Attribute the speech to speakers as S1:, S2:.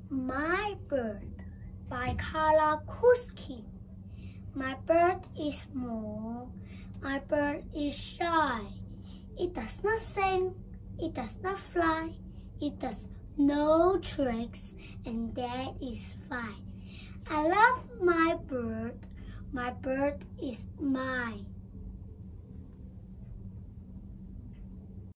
S1: My Bird by Karla Kuskin. My bird is small. My bird is shy. It does not sing. It does not fly. It does no tricks, and that is fine. I love my bird. My bird is mine.